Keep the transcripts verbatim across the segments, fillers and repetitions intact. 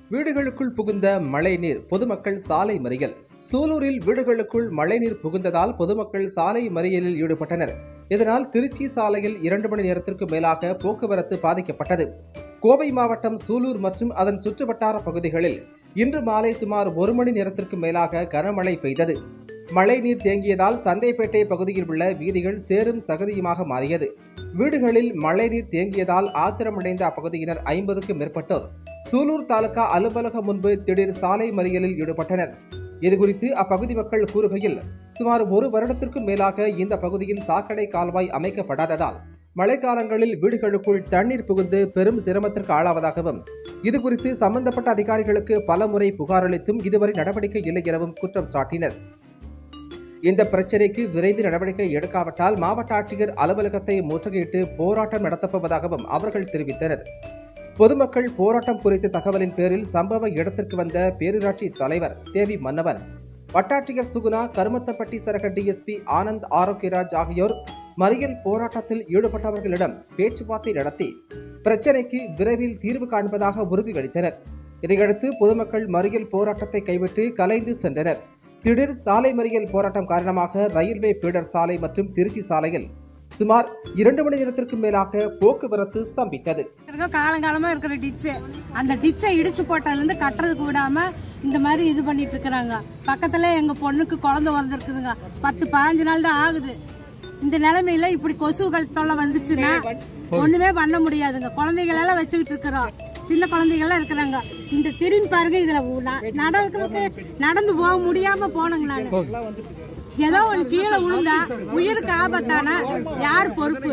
வீடுகளுக்குள் புகுந்த மழைநீர், பொதுமக்கள் சாலை மறியல். சூலூரில் வீடுகளுக்குள் மழைநீர் புகுந்ததால் பொதுமக்கள் சாலை மறியலில் ஈடுபட்டனர். இதனால் திருச்சி சாலையில் இரண்டு மணி நேரத்திற்கு மேலாக போக்குவரத்து பாதிக்கப்பட்டது. கோவை மாவட்டம் சூலூர் மற்றும் அதன் சுற்றுவட்டார பகுதிகளில் இன்று மாலை சுமார் ஒரு மணி நேரத்திற்கு மேலாக கனமழை பெய்தது. மழைநீர் தேங்கியதால் சந்தைப்பேட்டை பகுதியில் உள்ள வீதிகள் சேரும் சகதியுமாக மாறியது. வீடுகளில் மழைநீர் தேங்கியதால் ஆத்திரமடைந்த அப்பகுதியினர் ஐம்பதுக்கும் மேற்பட்டோர் சூலூர் தாலுகா அலுவலகம் முன்பு திடீர் சாலை மறியலில் ஈடுபட்டனர். இதுகுறித்து அப்பகுதி மக்கள் கூறுகையில், சுமார் ஒரு வருடத்திற்கும் மேலாக இந்த பகுதியில் சாக்கடை கால்வாய் அமைக்கப்படாததால் மழைக்காலங்களில் வீடுகளுக்குள் தண்ணீர் புகுந்து பெரும் சிரமத்திற்கு ஆளாவதாகவும், இதுகுறித்து சம்பந்தப்பட்ட அதிகாரிகளுக்கு பலமுறை புகார் அளித்தும் இதுவரை நடவடிக்கை இல்லை எனவும் குற்றம் சாட்டினர். இந்த பிரச்சினைக்கு விரைந்து நடவடிக்கை எடுக்காவிட்டால் மாவட்ட ஆட்சியர் அலுவலகத்தை முற்றுகையிட்டு போராட்டம் நடத்தப்போவதாகவும் அவர்கள் தெரிவித்தனர். பொதுமக்கள் போராட்டம் குறித்த தகவலின் பேரில் சம்பவ இடத்திற்கு வந்த பேரூராட்சி தலைவர் தேவி மன்னவன், வட்டாட்சியர் சுகுணா, கருமத்தப்பட்டி சரக டிஎஸ்பி ஆனந்த் ஆரோக்கியராஜ் ஆகியோர் மறியல் போராட்டத்தில் ஈடுபட்டவர்களிடம் பேச்சுவார்த்தை நடத்தி பிரச்சினைக்கு விரைவில் தீர்வு காண்பதாக உறுதியளித்தனர். இதையடுத்து பொதுமக்கள் மறியல் போராட்டத்தை கைவிட்டு கலைந்து சென்றனர். திடீர் சாலை மறியல் போராட்டம் காரணமாக ரயில்வே பீடர் சாலை மற்றும் திருச்சி சாலையில் சுமார் இரண்டு மணி நேரத்திற்கு மேலாக போக்குவரத்து ஸ்தம்பித்தது. காலங்காலமா இருக்கிற டிச்சு, அந்த டிச்சை இடிச்சு போட்டதுல இருந்து கட்டுறதுக்கு விடாம இந்த மாதிரி இது பண்ணிட்டு இருக்கிறாங்க. பக்கத்துல எங்க பொண்ணுக்கு குழந்தை பிறந்திருக்குதுங்க. பத்து பதினஞ்சு நாள் தான் ஆகுது. இந்த நிலைமையில இப்படி கொசுகள் தொல்லை வந்துச்சுன்னா ஒண்ணுமே பண்ண முடியாதுங்க. குழந்தைகள் எல்லாம் வச்சுக்கிட்டு இருக்கிறோம், சின்ன குழந்தைகள்லாம் இருக்கிறாங்க. இந்த திரும்பி பாருங்க, இதுல நடக்கிறதுக்கு நடந்து போக முடியாம போனங்க. நான் ஏதோ ஒன்று கீழே விழுந்தா உயிருக்கு ஆபத்தான யார் பொறுப்பு?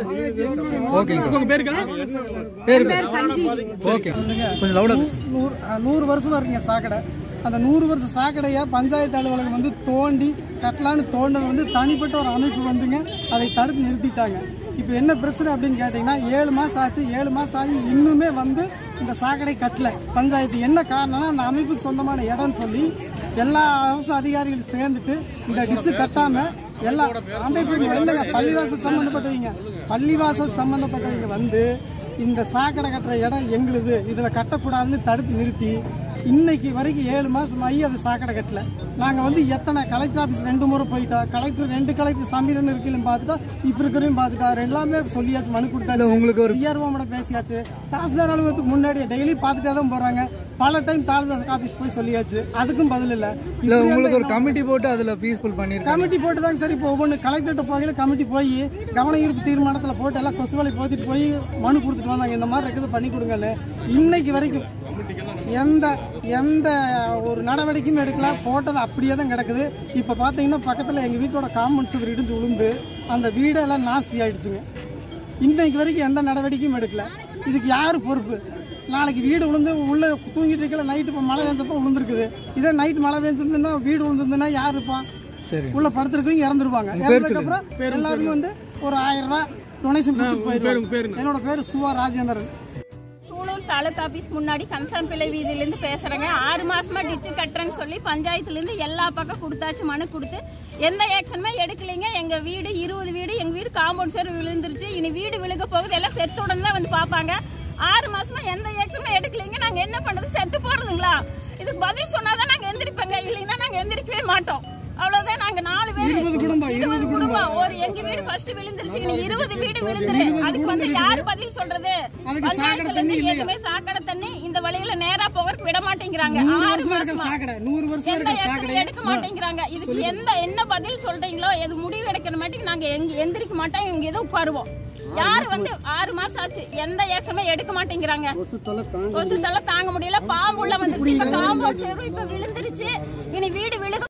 நூறு வருஷமா இருக்குங்க சாக்கடை. அந்த நூறு வருஷம் சாக்கடையை பஞ்சாயத்து அலுவலகம் வந்து தோண்டி கட்டலான்னு தோண்டது வந்து தனிப்பட்ட ஒரு அமைப்பு வந்துங்க அதை தடுத்து நிறுத்திட்டாங்க. இப்போ என்ன பிரச்சனை அப்படின்னு கேட்டிங்கன்னா, ஏழு மாதம் ஆச்சு. ஏழு மாதம் ஆகி இன்னுமே வந்து இந்த சாக்கடை கட்டல பஞ்சாயத்து. என்ன காரணம்னா, அந்த அமைப்புக்கு சொந்தமான இடம்னு சொல்லி எல்லா அரசு அதிகாரிகளும் சேர்ந்துட்டு இந்த டிச்சு கட்டாம எல்லா அமைப்பு இல்லைங்க, பள்ளிவாசல் சம்பந்தப்பட்டவங்க பள்ளிவாசல் சம்பந்தப்பட்டவங்க வந்து இந்த சாக்கடை கட்டுற இடம் எங்களுது, இதுல கட்டக்கூடாதுன்னு தடுத்து நிறுத்தி இன்னைக்கு வரைக்கும் ஏழு மாசம் ஆகி அது சாக்கடை கட்டல. நாங்க வந்து எத்தனை கலெக்டர் ஆபீஸ் ரெண்டு முறை போயிட்டோம். கலெக்டர் ரெண்டு கலெக்டர் சமீரன் இருக்கையும் பார்த்துட்டோம், இப்ப இருக்கிறையும் பார்த்துட்டோம். எல்லாமே சொல்லியாச்சு, மனு கொடுத்தாச்சு, உங்களுக்கு ஒரு டிஆர்ஓட பேசியாச்சு. தாசில்தார் அலுவலகத்துக்கு முன்னாடி டெய்லி பார்த்துட்டே தான் போறாங்க. பல டைம் தாலுகா ஆபீஸ் போய் சொல்லியாச்சு, அதுக்கும் பதில் இல்ல. இல்ல உங்களுக்கு ஒரு கமிட்டி போட்டு அதுல பீஸ்ஃபுல் பண்ணிருக்காங்க. கமிட்டி போட்டு தாங்க சரி. இப்போ ஒவ்வொன்று கலெக்டர்கிட்ட போகையில கமிட்டி போய் கவன ஈர்ப்பு தீர்மானத்தில் போட்டு எல்லாம் கொசுவலை போத்திட்டு போய் மனு கொடுத்துட்டு வந்தாங்க, இந்த மாதிரி இருக்குது பண்ணி கொடுங்கன்னு. இன்னைக்கு வரைக்கும் எந்த எந்த ஒரு நடவடிக்கையும் எடுக்கல. போட்டது அப்படியே தான் கிடக்குது. இப்போ பார்த்தீங்கன்னா பக்கத்தில் எங்கள் வீட்டோட காம்பவுண்ட் சுவர் இடிஞ்சு விழுந்து அந்த வீடெல்லாம் நாஸ்தி ஆயிடுச்சுங்க. இன்னைக்கு வரைக்கும் எந்த நடவடிக்கையும் எடுக்கல. இதுக்கு யார் பொறுப்பு? நாளைக்கு வீடு விழுந்து உள்ள தூங்கிட்டு இருக்கல, நைட்டு இப்போ மழை பெஞ்சப்போ விழுந்துருக்குது. இதே நைட் மழை பெஞ்சிருந்துன்னா வீடு விழுந்துருந்துன்னா யார் இருப்பான்? உள்ள படுத்துருக்கீங்க, இறந்துருவாங்க. இறந்ததுக்கப்புறம் எல்லாருமே வந்து ஒரு ஆயிரம் ரூபாய் டொனேஷன் கொடுத்து போயிருவாங்க. என்னோட பேர் சுவா ராஜேந்திரன். சூலூர் தாலுகா ஆபீஸ் முன்னாடி கம்சான் பிள்ளை வீதியிலேருந்து பேசுறேங்க. ஆறு மாசமா டிச்சு கட்டுறேன்னு சொல்லி பஞ்சாயத்துல இருந்து எல்லா பக்கம் கொடுத்தாச்சு, மனு கொடுத்து எந்த ஆக்ஷனுமே எடுக்கலைங்க. எங்க வீடு இருபது வீடு, எங்க வீடு காம்பவுண்ட் சேர் விழுந்துருச்சு. இனி வீடு விழுக போகுது, எல்லாம் செத்துடன் தான் வந்து பாப்பாங்க. ஆறு மாசமா எந்த ஆக்ஷனுமே எடுக்கலைங்க. நாங்க என்ன பண்றது? செத்து போறதுங்களா? இதுக்கு பதில் சொன்னாதான் நாங்க எந்திரிப்போங்க, இல்லைன்னா நாங்க எந்திரிக்கவே மாட்டோம். அவ்வளவுதான். நாங்க நாலு பேர் இருபது குடும்பம். ஒரு எங்க வீடு ஃபர்ஸ்ட் விழுந்துருச்சு, இனி இருபது வீடு விழுந்துரு. அதுக்கு வந்து யார் பதில் சொல்றது? பஞ்சாயத்துல இருந்து எதுவுமே சாக்கடை தண்ணி இந்த வழியில நேரா போகிறதுக்கு விட மாட்டேங்கிறாங்க. ஆறு மாசமா எந்த ஆக்ஷன் எடுக்க மாட்டேங்கிறாங்க. இதுக்கு எந்த என்ன பதில் சொல்றீங்களோ, எது முடிவு எடுக்கிற மாட்டேங்க நாங்க எந்திரிக்க மாட்டோம், இவங்க ஏதோ உட்காருவோம். யாரு வந்து ஆறு மாசம் ஆச்சு, எந்த ஏசமே எடுக்க மாட்டேங்கிறாங்க. கொசு தலை தாங்க முடியல. பாம்பு உள்ள வந்துருச்சு, இப்ப காம்பவுண்ட் சேரும் இப்ப விழுந்துருச்சு. இனி வீடு விழுக